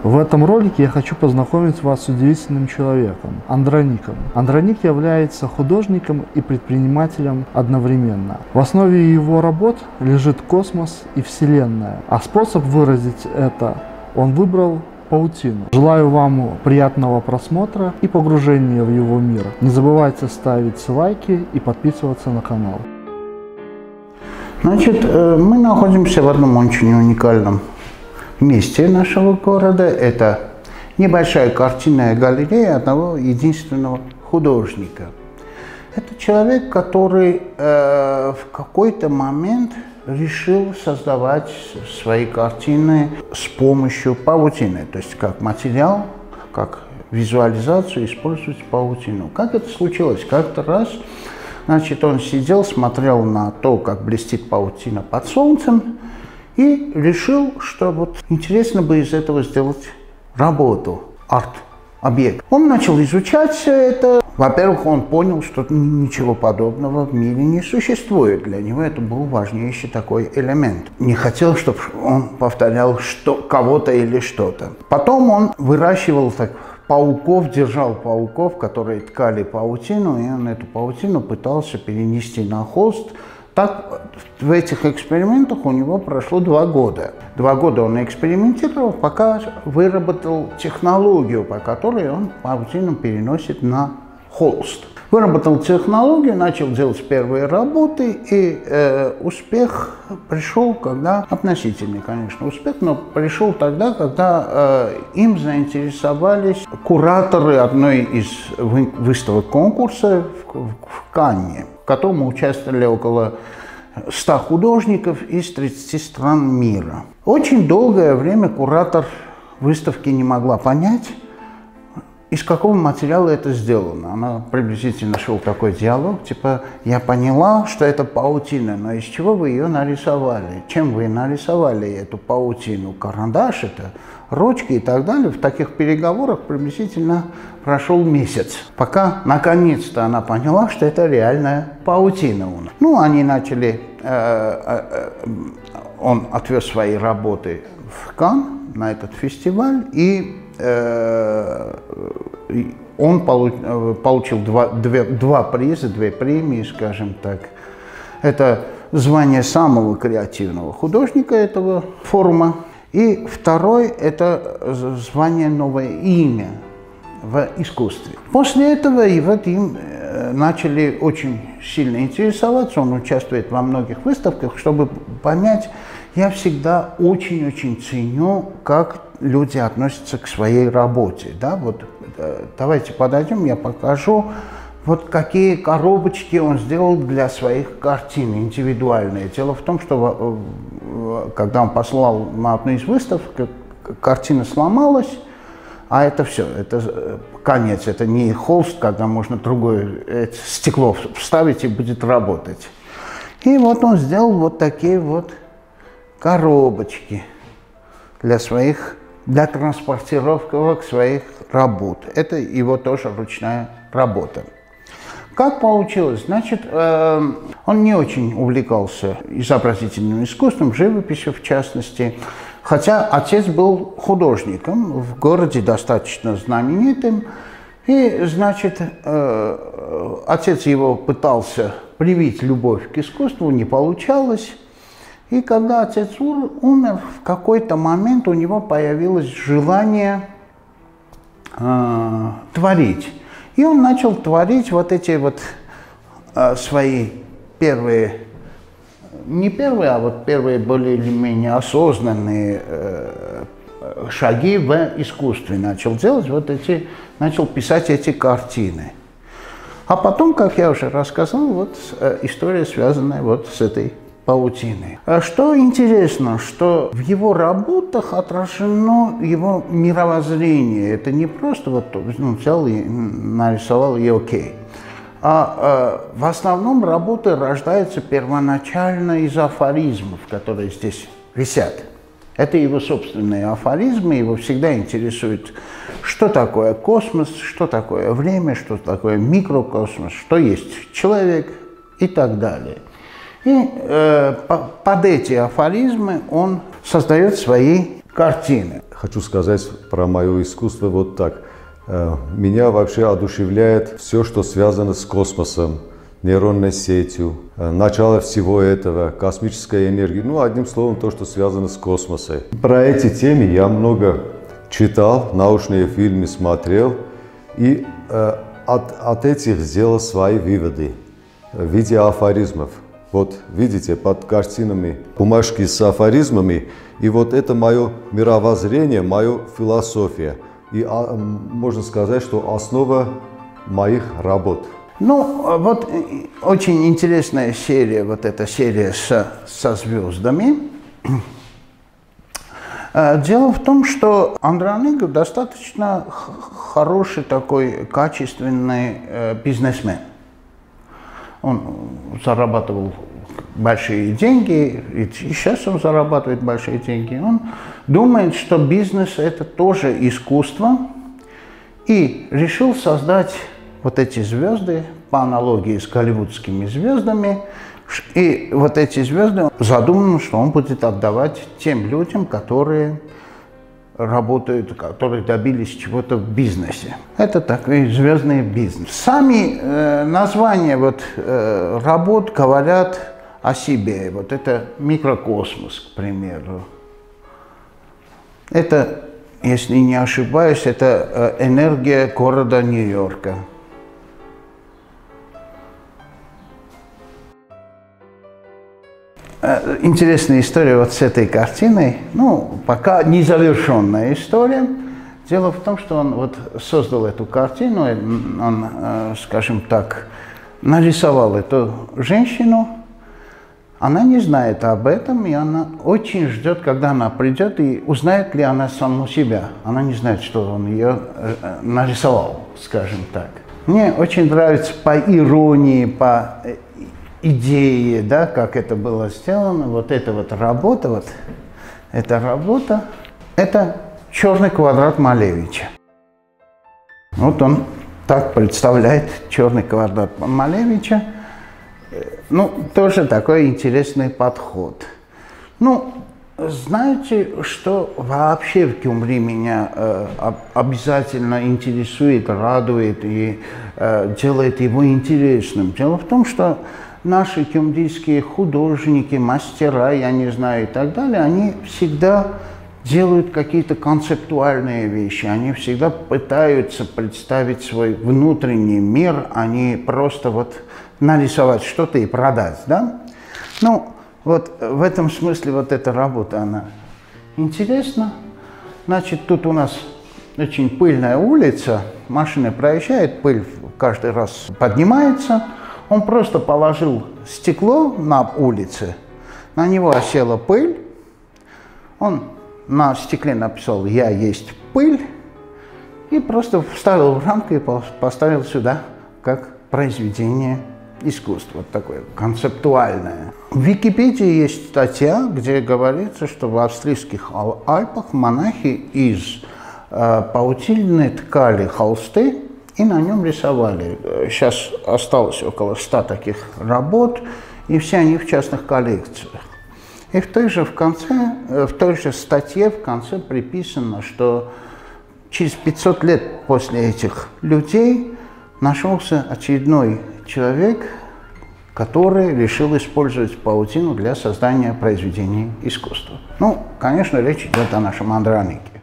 В этом ролике я хочу познакомить вас с удивительным человеком – Андроником. Андроник является художником и предпринимателем одновременно. В основе его работ лежит космос и Вселенная, а способ выразить это он выбрал паутину. Желаю вам приятного просмотра и погружения в его мир. Не забывайте ставить лайки и подписываться на канал. Значит, мы находимся в одном очень уникальном месте нашего города. Это небольшая картинная галерея одного единственного художника. Это человек, который в какой-то момент решил создавать свои картины с помощью паутины, то есть как материал, как визуализацию использовать паутину. Как это случилось? Как-то раз, значит, он сидел, смотрел на то, как блестит паутина под солнцем, и решил, что вот интересно бы из этого сделать работу, арт-объект. Он начал изучать все это. Во-первых, он понял, что ничего подобного в мире не существует. Для него это был важнейший такой элемент. Не хотел, чтобы он повторял кого-то или что-то. Потом он выращивал пауков, держал пауков, которые ткали паутину, и он эту паутину пытался перенести на холст. Так, в этих экспериментах у него прошло 2 года. 2 года он экспериментировал, пока выработал технологию, по которой он паутину переносит на холст. Выработал технологию, начал делать первые работы, и успех пришел, когда, относительный, конечно, успех, но пришел тогда, когда им заинтересовались кураторы одной из выставок конкурса в Канне, в котором участвовали около 100 художников из 30 стран мира. Очень долгое время куратор выставки не могла понять, из какого материала это сделано. Она приблизительно шел такой диалог, типа, я поняла, что это паутина, но из чего вы ее нарисовали? Чем вы нарисовали эту паутину? Карандаш это, ручки и так далее. В таких переговорах приблизительно прошел месяц, пока наконец-то она поняла, что это реальная паутина. Ну, они начали, он отвез свои работы в Канн на этот фестиваль, и он получил два приза, 2 премии, скажем так. Это звание самого креативного художника этого форума. И второй – это звание «Новое имя» в искусстве. После этого им начали очень сильно интересоваться. Он участвует во многих выставках, чтобы понять. Я всегда очень-очень ценю, как люди относятся к своей работе. Да? Вот, давайте подойдем, я покажу, вот какие коробочки он сделал для своих картин индивидуальные. Дело в том, что когда он послал на одну из выставок, картина сломалась, а это все, это конец, это не холст, когда можно другое стекло вставить и будет работать. И вот он сделал вот такие вот коробочки для транспортировок своих работ. Это его тоже ручная работа. Как получилось? Значит, он не очень увлекался изобразительным искусством, живописью в частности, хотя отец был художником, в городе достаточно знаменитым, и, значит, отец его пытался привить любовь к искусству, не получалось. И когда отец умер, в какой-то момент у него появилось желание творить. И он начал творить вот эти вот свои первые, не первые, а вот первые более или менее осознанные шаги в искусстве. Начал делать начал писать эти картины. А потом, как я уже рассказал, вот история, связанная вот с этой паутины. Что интересно, что в его работах отражено его мировоззрение. Это не просто вот взял и нарисовал и окей. А в основном работы рождаются первоначально из афоризмов, которые здесь висят. Это его собственные афоризмы, его всегда интересует, что такое космос, что такое время, что такое микрокосмос, что есть человек и так далее. И под эти афоризмы он создает свои картины. Хочу сказать про мое искусство вот так. Меня вообще одушевляет все, что связано с космосом, нейронной сетью, начало всего этого, космическая энергия. Ну, одним словом, то, что связано с космосом. Про эти темы я много читал, научные фильмы смотрел и от этих сделал свои выводы в виде афоризмов. Вот видите, под картинами бумажки с афоризмами, и вот это мое мировоззрение, моя философия. И можно сказать, что основа моих работ. Ну, вот очень интересная серия, вот эта серия со звездами. Дело в том, что Андроник достаточно хороший такой, качественный бизнесмен. Он зарабатывал большие деньги, и сейчас он зарабатывает большие деньги. Он думает, что бизнес – это тоже искусство, и решил создать вот эти звезды по аналогии с голливудскими звездами. И вот эти звезды задумано, что он будет отдавать тем людям, которые работают, которые добились чего-то в бизнесе. Это такой звездный бизнес. Сами названия вот, работ говорят о себе. Вот это микрокосмос, к примеру. Это, если не ошибаюсь, это энергия города Нью-Йорка. Интересная история вот с этой картиной, ну, пока незавершенная история. Дело в том, что он вот создал эту картину, он, скажем так, нарисовал эту женщину. Она не знает об этом, и она очень ждет, когда она придет, и узнает ли она саму себя. Она не знает, что он ее нарисовал, скажем так. Мне очень нравится по иронии, по идеи, да, как это было сделано, вот эта вот работа, вот эта работа, это черный квадрат Малевича. Вот он так представляет черный квадрат Малевича. Ну, тоже такой интересный подход. Ну, знаете, что вообще в Гюмри меня обязательно интересует, радует и делает его интересным? Дело в том, что наши кюмрийские художники, мастера, я не знаю, и так далее, они всегда делают какие-то концептуальные вещи, они всегда пытаются представить свой внутренний мир, а не просто вот нарисовать что-то и продать, да? Ну, вот в этом смысле вот эта работа, она интересна. Значит, тут у нас очень пыльная улица, машина проезжает, пыль каждый раз поднимается. Он просто положил стекло на улице, на него осела пыль, он на стекле написал «Я есть пыль» и просто вставил в рамку и поставил сюда как произведение искусства, вот такое концептуальное. В Википедии есть статья, где говорится, что в австрийских Альпах монахи из паутины ткали холсты, и на нем рисовали. Сейчас осталось около 100 таких работ, и все они в частных коллекциях. И в той же статье в конце приписано, что через 500 лет после этих людей нашелся очередной человек, который решил использовать паутину для создания произведений искусства. Ну, конечно, речь идет о нашем Андронике.